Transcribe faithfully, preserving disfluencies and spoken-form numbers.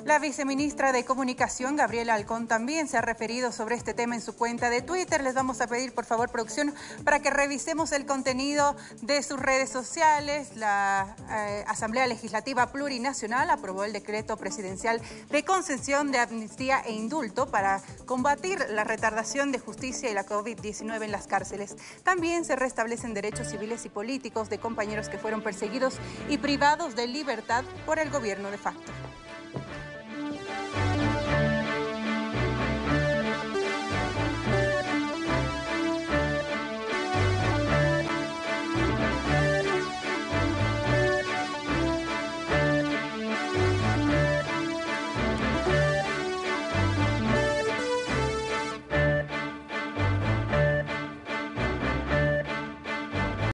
La viceministra de Comunicación, Gabriela Alcón, también se ha referido sobre este tema en su cuenta de Twitter. Les vamos a pedir, por favor, producción, para que revisemos el contenido de sus redes sociales. La eh, Asamblea Legislativa Plurinacional aprobó el decreto presidencial de concesión de amnistía e indulto para combatir la retardación de justicia y la COVID diecinueve en las cárceles. También se restablecen derechos civiles y políticos de compañeros que fueron perseguidos y privados de libertad por el gobierno de facto.